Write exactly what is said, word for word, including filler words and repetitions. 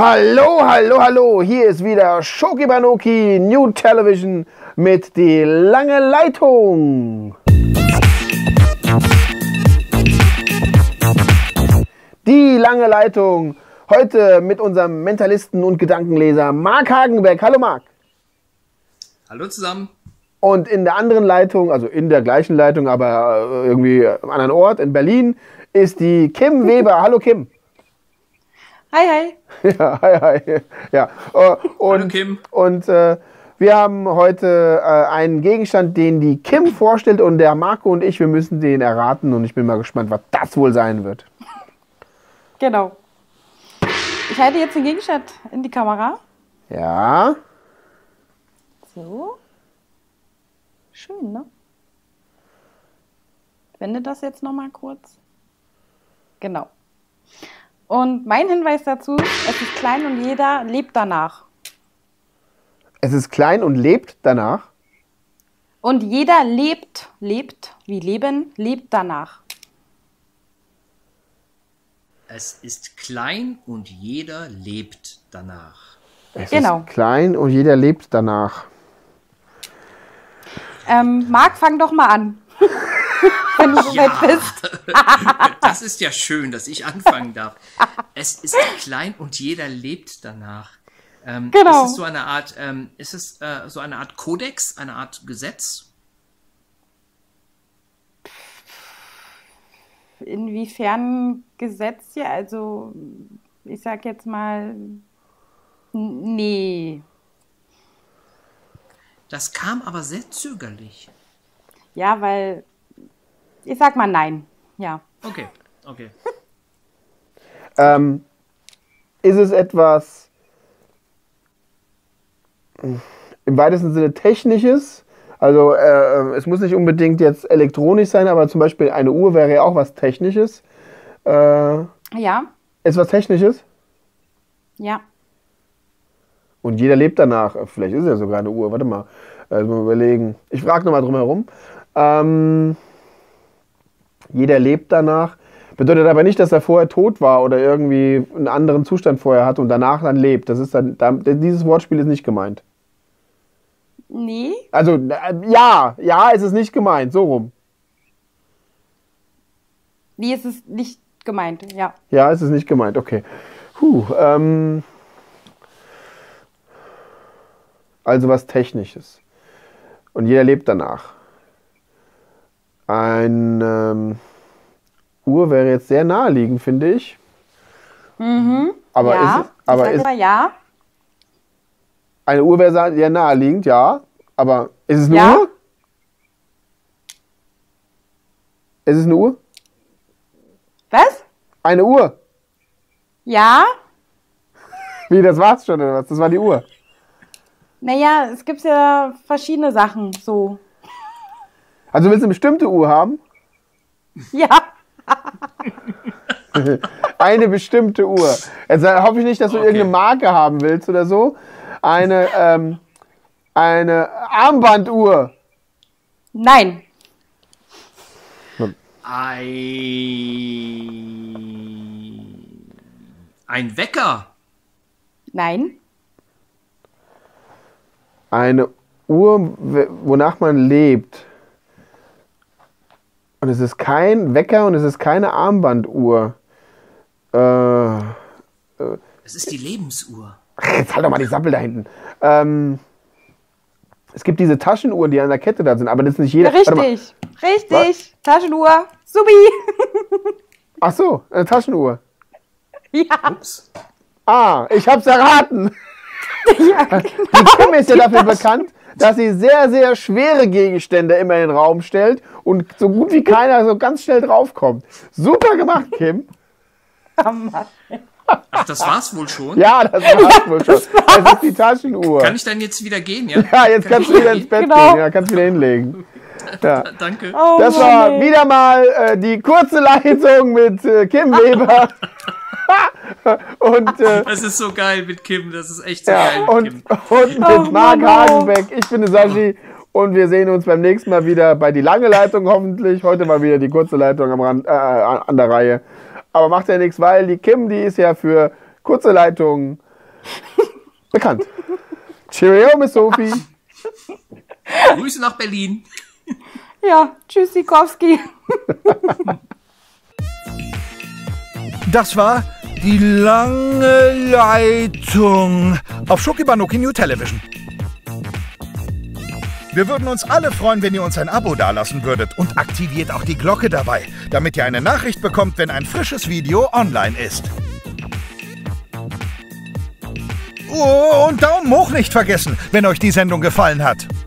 Hallo, hallo, hallo, hier ist wieder Shoki Banoki New Television mit die lange Leitung. Die lange Leitung, heute mit unserem Mentalisten und Gedankenleser Marc Hagenbeck. Hallo Marc. Hallo zusammen. Und in der anderen Leitung, also in der gleichen Leitung, aber irgendwie am anderen Ort, in Berlin, ist die Kim Weber. Hallo Kim. Hi, hi. Ja, hi, hi. Ja. Und, Hallo Kim. Und äh, wir haben heute äh, einen Gegenstand, den die Kim vorstellt und der Marco und ich, wir müssen den erraten und ich bin mal gespannt, was das wohl sein wird. Genau. Ich halte jetzt den Gegenstand in die Kamera. Ja. So. Schön, ne? Ich wende das jetzt nochmal kurz. Genau. Und mein Hinweis dazu, es ist klein und jeder lebt danach. Es ist klein und lebt danach? Und jeder lebt, lebt, wie leben, lebt danach. Es ist klein und jeder lebt danach. Es Genau. ist klein und jeder lebt danach. Ähm, Marc, fang doch mal an. Wenn du soweit bist. Das ist ja schön, dass ich anfangen darf. Es ist klein und jeder lebt danach. Ähm, Genau. Ist es so eine Art, ähm, ist es äh, so eine Art Kodex, eine Art Gesetz? Inwiefern Gesetz hier? Also, ich sag jetzt mal, n- nee. Das kam aber sehr zögerlich. Ja, weil, ich sag mal nein. Ja. Okay, okay. Ähm, ist es etwas im weitesten Sinne Technisches? Also äh, es muss nicht unbedingt jetzt elektronisch sein, aber zum Beispiel eine Uhr wäre ja auch was Technisches. Äh, Ja, ist was Technisches? ja. Und jeder lebt danach. Vielleicht ist es ja sogar eine Uhr. Warte mal. Also mal überlegen. Ich frage nochmal drum herum. Ähm, jeder lebt danach. Bedeutet aber nicht, dass er vorher tot war oder irgendwie einen anderen Zustand vorher hat und danach dann lebt. Das ist dann, da, dieses Wortspiel ist nicht gemeint. Nee. Also äh, ja, ja, es ist nicht gemeint. So rum. Nee, es ist nicht gemeint. Ja. Ja, es ist nicht gemeint. Okay. Puh, ähm, also was Technisches. Und jeder lebt danach. Ein ähm, Uhr wäre jetzt sehr naheliegend, finde ich. Mhm. Aber ja. ist, aber ich sag ist aber ja. eine Uhr wäre sehr naheliegend, ja. Aber ist es eine Ja. Uhr? Ist es eine Uhr? Was? Eine Uhr. Ja. Wie, das war's schon, oder was? Das war die Uhr. Naja, es gibt ja verschiedene Sachen so. Also willst du eine bestimmte Uhr haben? Ja. Eine bestimmte Uhr. Jetzt äh, hoffe ich nicht, dass du Okay. irgendeine Marke haben willst oder so. Eine, ähm, eine Armbanduhr. Nein. Ein, ein Wecker. Nein. Eine Uhr, wonach man lebt. Und es ist kein Wecker und es ist keine Armbanduhr. Äh, Es ist die Lebensuhr. jetzt halt doch mal die Sappel da hinten. Ähm, es gibt diese Taschenuhren, die an der Kette da sind, aber das ist nicht jeder. Warte mal. Richtig. Richtig. Taschenuhr. Subi. Ach so, eine Taschenuhr. Ja. Ups. Ah, ich hab's erraten. Ja, genau. Die Kim ist ja dafür bekannt, dass sie sehr, sehr schwere Gegenstände immer in den Raum stellt und so gut wie keiner so ganz schnell draufkommt. Super gemacht, Kim. Oh Mann. Ach, das war's wohl schon? Ja, das war's wohl schon. Das ist die Taschenuhr. Kann ich dann jetzt wieder gehen, ja? Ja, jetzt Kann kannst ich du wieder ins Bett Genau. gehen. Ja, kannst wieder hinlegen. Ja. Danke. Oh Das Mann, war ey. wieder mal äh, die kurze Leitung mit äh, Kim Weber. und äh, Das ist so geil mit Kim, das ist echt so ja, geil mit und, Kim. und mit Oh Marc Mann, oh. Hagenbeck. Ich bin der Sashi und wir sehen uns beim nächsten Mal wieder bei die lange Leitung hoffentlich. Heute mal wieder die kurze Leitung am Rand, äh, an der Reihe. Aber macht ja nichts, weil die Kim, die ist ja für kurze Leitungen Bekannt. Cheerio, Miss Sophie. Grüße nach Berlin. Ja, tschüss, Sikowski. Das war die lange Leitung auf Schokibanuki New Television. Wir würden uns alle freuen, wenn ihr uns ein Abo dalassen würdet und aktiviert auch die Glocke dabei, damit ihr eine Nachricht bekommt, wenn ein frisches Video online ist. Oh, und Daumen hoch nicht vergessen, wenn euch die Sendung gefallen hat.